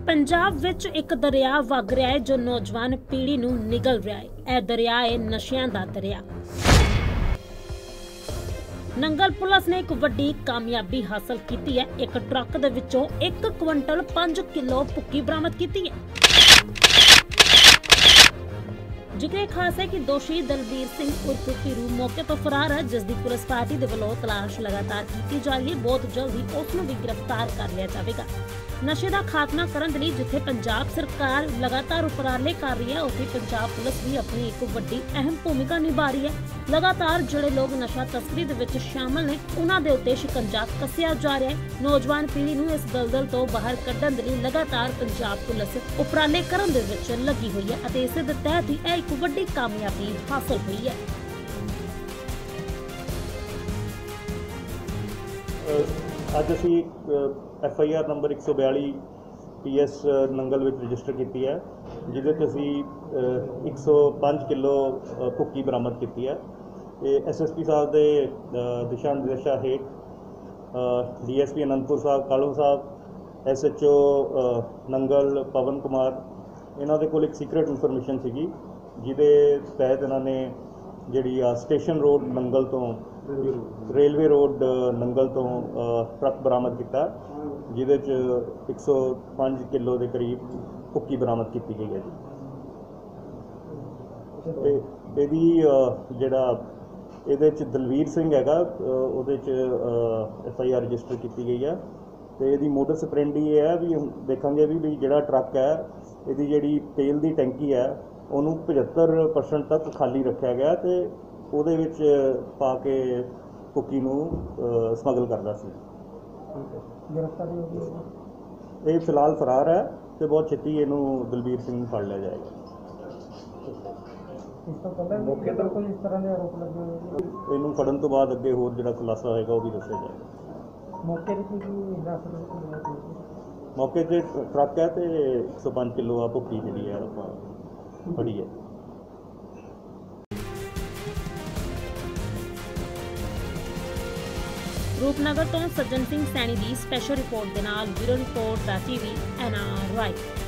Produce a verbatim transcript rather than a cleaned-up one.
पंजाब विच एक दरिया वग रहा है जो नौजवान पीढ़ी नूं निगल रहा है। यह दरिया है नशियां दा दरिया। नंगल पुलिस ने एक वड्डी कामयाबी हासिल की है। एक ट्रक दे विचों एक क्विंटल पांच किलो भुक्की बरामद की है। जिक्र खास है कि दोषी दलबीर सिंह उर्फ पीरू मौके तो फरार है, जिसकी पुलिस पार्टी के वालों तलाश लगातार की जा रही है। बहुत जल्द ही उसनूं भी गिरफ्तार कर लिया जाएगा। नशे का खात्मा करने लई जिथे पंजाब सरकार लगातार उपराले कर रही है, उत्थे पंजाब पुलिस भी अपनी एक वड्डी अहम भूमिका निभा रही है। लगातार जिहड़े लोग नशा तस्करी दे विच शामिल ने उन्हां दे उत्ते शिकंजा कसिया जा रहा है। नौजवान पीढ़ी नूं इस दलदल तो बाहर कड्ढण दे लई लगातार पंजाब पुलिस उपराले करन दे विच लगी हुई है अते इस दे तहत ही एक वड्डी कामयाबी हासिल हुई है। अज असी एफ आई आर नंबर एक सौ बयाली पी एस नंगल विच रजिस्टर की है, जिहदे च असी एक सौ पाँच किलो भुक्की बरामद की है। एस एस पी साहब के दिशा निर्देशा हेठ D S P Anandpur Sahib Kalu Sahib, S H O Nangal Pawan Kumar, इन्हों के कोल एक सीक्रेट इनफॉर्मेशन सी, जिहदे तहत इन्होंने जिहड़ी स्टेशन रोड नंगल तो रेलवे रोड नंगल तो ट्रक बरामद किया, जिहदे च एक सौ पाँच किलो के करीब भुक्की बरामद की गई है जी। इहदी जिहड़ा इहदे च दलवीर सिंह हैगा, उहदे च एफ आई आर रजिस्टर की गई है। तो यदि मोडस ऑपरेंडी ये है भी देखेंगे भी भी जिहड़ा ट्रक है, यदि जिहड़ी तेल की टैंकी है उन्होंने पचहत्तर परसेंट तक खाली रखा गया, तो ਉਹਦੇ ਵਿੱਚ ਪਾ ਕੇ ਭੁੱਕੀ ਨੂੰ ਸਮਗਲ ਕਰਦਾ ਸੀ। गिरफ्तारी हो गई, ਇਹ ਫਿਲਹਾਲ ਫਰਾਰ ਹੈ ਤੇ ਬਹੁਤ ਛੇਤੀ ਇਹਨੂੰ ਦਲਬੀਰ ਸਿੰਘ ਨੂੰ ਫੜ ਲਿਆ ਜਾਏਗਾ। ਇਸ ਤੋਂ ਪਹਿਲਾਂ ਮੌਕੇ ਤੇ ਕੋਈ ਇਸ ਤਰ੍ਹਾਂ ਦੇ ਆਰੋਪ ਲੱਗੇ ਹੋਏ, ਇਹਨੂੰ ਫੜਨ ਤੋਂ ਬਾਅਦ ਅੱਗੇ ਹੋਰ ਜਿਹੜਾ ਖੁਲਾਸਾ ਹੋਏਗਾ ਉਹ ਵੀ ਦੱਸਿਆ ਜਾਏਗਾ। ਮੌਕੇ ਤੇ ਕੀ ਹਿਰਾਸਤ ਵਿੱਚ ਲਿਆ ਸੀ? ਮੌਕੇ ਤੇ ਟਰੱਕ ਹੈ ਤੇ एक सौ पाँच ਕਿਲੋ ਆ ਭੁੱਕੀ ਜਿਹੜੀ ਹੈ ਆਪਾਂ ਫੜੀ ਹੈ। रूपनगर तो सज्जन सिंह सैनी की स्पैशल रिपोर्ट के नाल ब्यूरो रिपोर्ट दा टीवी एन आर वाई।